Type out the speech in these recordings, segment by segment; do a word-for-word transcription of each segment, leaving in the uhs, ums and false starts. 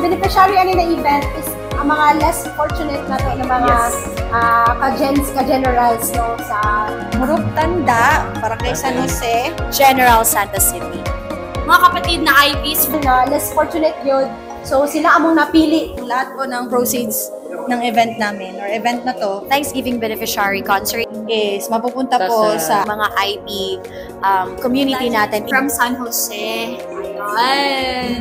beneficiary ani na event is ang mga less fortunate na to, na mga yes. uh, ka-gens, ka-generals no, sa Murug Tanda, Barangay San Jose, General Santa City. Mga kapatid na I Ps na less fortunate yun. So sila among napili. Lahat po ng proceeds ng event namin or event na to, Thanksgiving Beneficiary Concert is mapupunta po sa, sa mga I P um, community natin from San Jose. Ayan.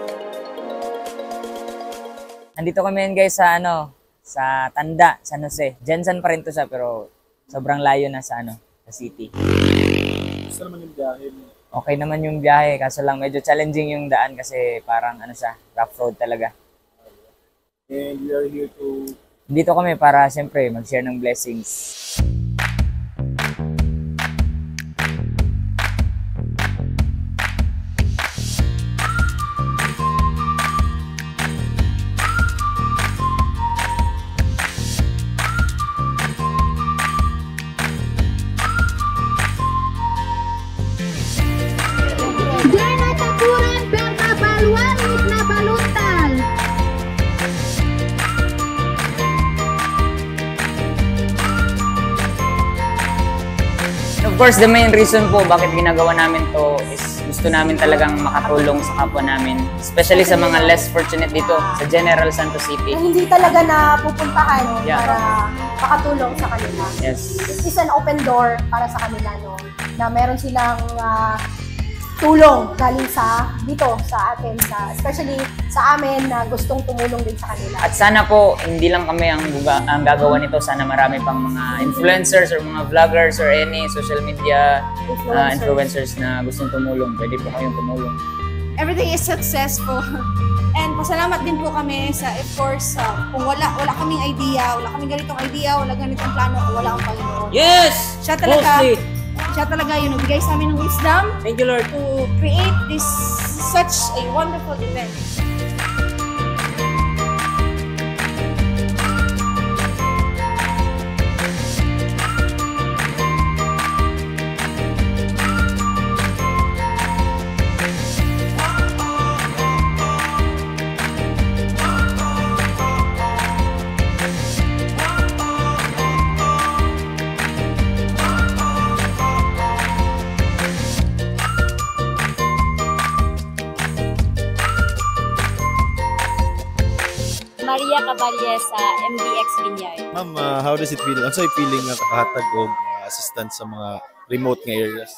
Andito kami ngayon guys sa ano, sa Tanda, San Jose. Jensen pa rin to siya pero sobrang layo na sa ano, sa city. Gusto naman yung biyahe mo? Okay naman yung biyahe, kaso lang medyo challenging yung daan kasi parang ano siya, rough road talaga. And we are here to... Dito kami para siyempre mag-share ng blessings. Of course, the main reason po bakit ginagawa namin to is gusto namin talagang makatulong sa kapwa namin. Especially sa mga less fortunate dito, sa General Santos City. Na hindi talaga na pupuntahan yeah. para makatulong sa kanila. Yes. It's an open door para sa kanila, no? Na meron silang uh, tulong galing sa dito sa atin, sa, especially sa amin na gustong tumulong din sa kanila. At sana po, hindi lang kami ang, ang gagawa nito. Sana marami pang mga influencers or mga vloggers or any social media influencers, uh, influencers na gustong tumulong. Pwede po kayong tumulong. Everything is successful. And pasalamat din po kami sa, of course, uh, kung wala wala kaming idea, wala kaming ganitong idea, wala ganitong plano, kung wala ang Panginoon. Yes! Siya talaga, mostly. Siya talaga yun, nagbigay sa amin ng wisdom. Thank you, Lord. To create this such a wonderful event. Maria Caballe sa M D X Vineyard. Ma'am, uh, how does it feel? Ano sa'yo feeling nga kakahatag o uh, assistance sa mga remote nga areas?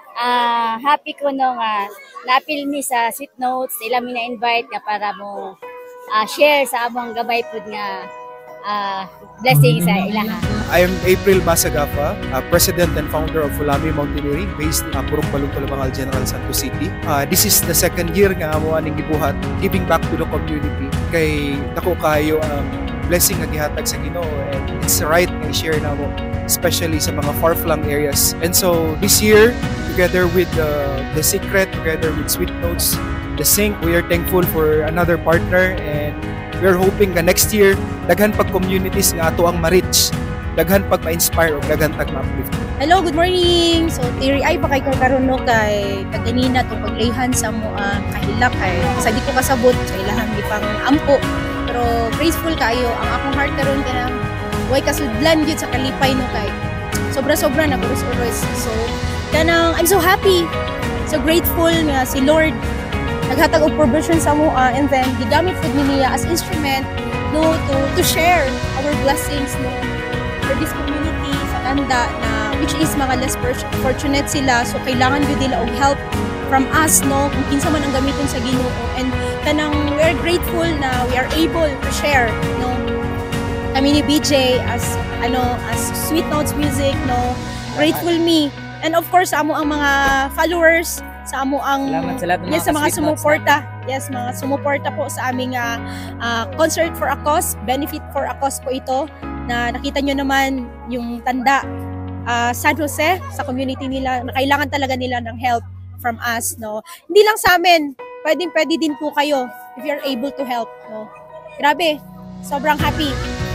Ah, uh, happy ko no nga napil mi sa sweet notes, ila mi na-invite nga para mo uh, share sa among gabay pud nga uh, blessing sa ilaha. I am April Basagafa, uh, President and Founder of Fulami Mountaineering based in uh, Purong Balong Tulabangal, General Santos City. Uh, this is the second year nga amo aning gibuhat, giving back to the community. Kay dako kayo ang blessing nga gihatag sa Ginoo, and it's right nga i-share namo especially sa mga far-flung areas. And so this year, together with uh, The Secret, together with Sweet Notes, The Sync, we are thankful for another partner, and we are hoping nga next year daghan pag communities nga ato ang ma-reach, daghan pag ma-inspire o daghan pag ma-uplift. Hello, good morning. So tiri ay pa kay ko karon no kay kaganina to paglayhan sa mo uh, kahilak kay sa di ko kasabot sa ilahang gipang ampo. Pero grateful kayo ang akong heart karon kana way kasudlan gyud sa kalipay no kay sobra-sobra na kuros-kuros. So kanang I'm so happy. So grateful nga si Lord naghatag og provision sa mo uh, and then gigamit pud niya as instrument no to to share our blessings no for this community sa Tanda na which is mga less fortunate sila, so kailangan yun nila og help from us no kung kinsa man ang gamiton sa Ginoo, and kanang we are grateful na we are able to share no kami ni B J as ano as Sweet Notes Music no, grateful me, and of course sa amo ang mga followers, sa amo ang Salamat sa lahat ng yes, mga sa mga Sweet Notes sumuporta yes mga sumuporta po sa aming uh, uh, concert for a cause, benefit for a cause po ito na nakita nyo naman yung Tanda uh, San Jose sa community nila na kailangan talaga nila ng help from us no, hindi lang sa amin, pwedeng pwede din po kayo if you're able to help no. Grabe, sobrang happy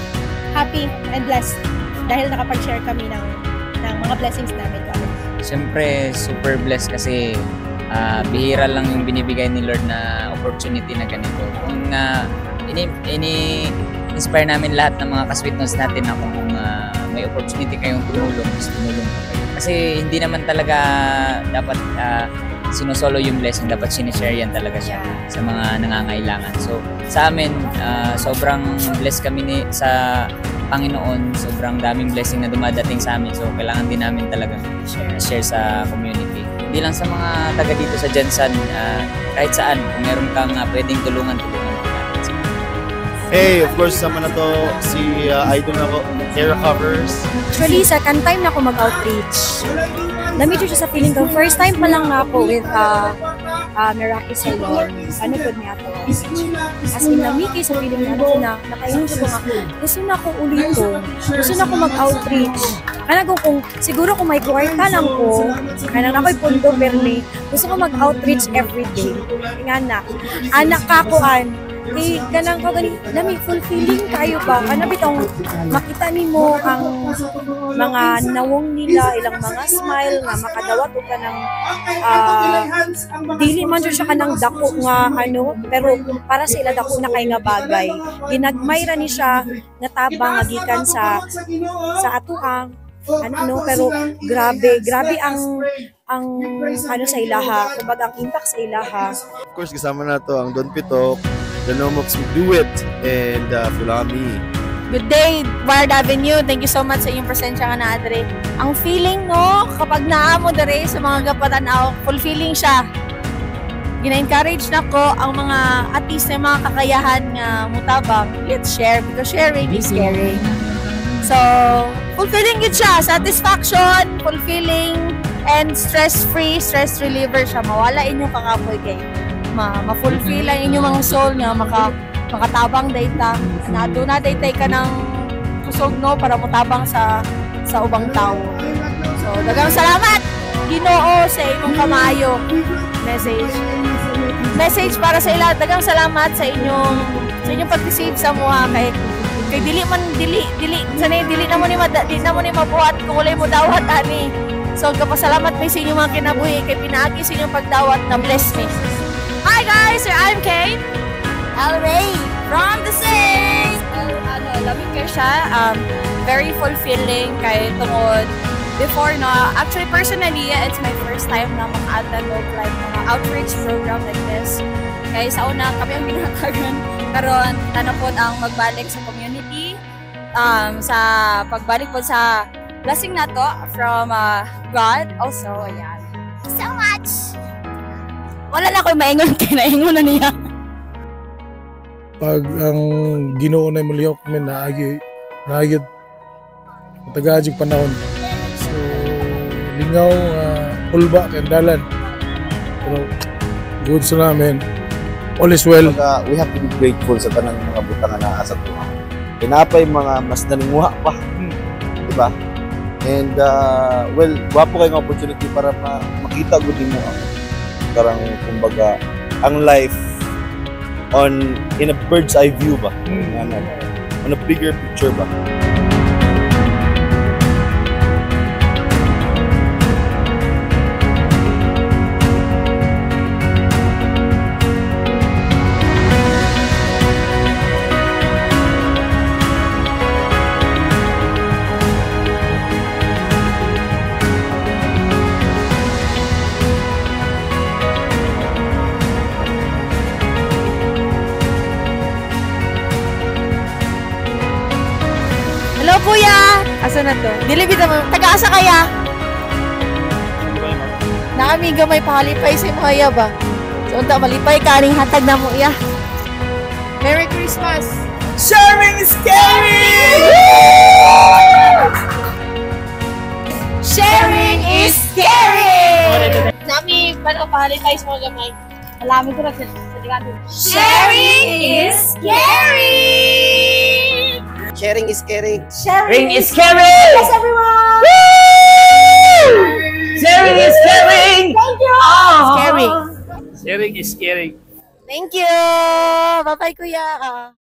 happy and blessed dahil nakapag-share kami ng, ng mga blessings namin. Siyempre super blessed kasi ah, bihira lang yung binibigay ni Lord na opportunity na ganito. Kung uh, ini, ini inspire namin lahat ng mga ka-sweet notes natin na kung uh, may opportunity kayong tumulong, mas tumulong po kayo. Kasi hindi naman talaga dapat uh, sinusolo yung blessing, dapat sinishare yan talaga siya sa mga nangangailangan. So sa amin, uh, sobrang blessed kami ni, sa Panginoon, sobrang daming blessing na dumadating sa amin. So kailangan din namin talaga share sa community. Hindi lang sa mga taga dito sa Jensen, uh, kahit saan, kung meron kang uh, pwedeng tulungan, tulungan. Hey, of course, sama na to si uh, Idol na ko, Hair Covers. Actually, second time na ako mag-outreach. Namito siya sa feeling ko. First time pa lang na ako with uh, uh, Meraki Salon. Ano po niya to? As in, namiki sa feeling na ako na nakainin ko nga. Gusto na ako ulito. Gusto na ako mag-outreach. Kaya ko kung siguro kung may kwarta lang ko, kaya na ako'y pundo perli, gusto ko mag-outreach everyday. Nga na. Anak kakuan. Eh, ganang ka gani, nami fulfilling kayo ba? Ano bitong makita nimo ang mga nawong nila, ilang mga smile nga makadawat og kanang uh, dili man jud siya kanang dako nga ano, pero para sa ila dako na kay nga bagay. Ginagmay ra ni siya nga tabang nga gikan sa sa atuhang ano no, pero grabe, grabe ang ang ano sa ilaha, kumbaga ang impact sa ilaha. Of course, kasama na to ang Don Pitok, The Nomox Do It, and uh, Fulami. Good day, Bard Avenue. Thank you so much sa inyong presensya nga na Adre. Ang feeling no, kapag naamo dere sa mga gapatanaw, fulfilling siya. Gina-encourage na ko ang mga artist na mga kakayahan nga mutabang. Let's share because sharing is caring. So, fulfilling yun siya. Satisfaction, fulfilling, and stress-free, stress reliever siya. Mawala inyong kakapoy kay ma ma-fulfill ang inyong mga soul nga maka makatabang data na do na data ka ng kusog no para motabang sa sa ubang tao. So daghang salamat Ginoo sa imong kamayo. Message. Message para sa ila. Daghang salamat sa inyong sa inyong pag-receive sa mua kay kay dili man dili dili sanay dili na mo ni mad, dili na mo ni mabuhat kung walay mo dawat ani. So kapasalamat mi sa inyong mga kinabuhi kay pinaagi sa inyong pagdawat na bless me. Hi guys, I'm Kate. Alray from the States. Uh, ano, lamig kayo siya. Um, very fulfilling kay tungod. Before no, actually personally, it's my first time na mag-attend of like mga outreach program like this. Kaya sa una kami ang binatagan. Karon tanapod ang magbalik sa community. Um, sa pagbalik po sa blessing na to from uh, God. Also, ayan. So much! Wala na ako'y maingon kay naingon na niya. Pag ang Ginoo na mulihok kami naagi naagi matagajig panahon. So lingaw uh, ulba kandalan. Pero good sa namin. All is well. Pagka, we have to be grateful sa tanang mga butang na asa tuwa. Pinapay mga mas nanunguha pa. Hmm. Diba? And uh, well, wapo kayong opportunity para ma makita gud mo ang karang kumbaga ang life on in a bird's eye view ba, hmm. ano, on a bigger picture ba. Hello kuya! Asa na to? Dili bitaw mo. Taga-asa kaya? Naami gamay pahalipay sa imong haya ba? So unta malipay ka ning hatag na mo iya. Merry Christmas! Sharing is caring! Sharing is caring! Nami para pahalipay sa mga gamay. Alamin ko na sa digado. Sharing is caring! Sharing is caring. Sharing is caring! Yes, everyone! Woo! Sharing is caring! Thank you! Caring. Sharing is caring. Thank you! Bye-bye kuya!